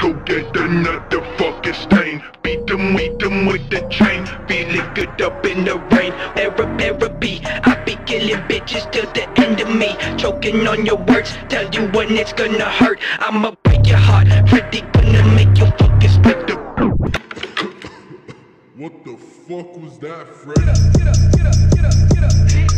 go get another fucking stain. Beat them with the chain. Feeling good up in the rain. Therapy, I be killing bitches till the end of me. Choking on your words, tell you when it's gonna hurt. I'ma break your heart, Freddy gonna make you fucking split the. What the fuck was that, Freddy?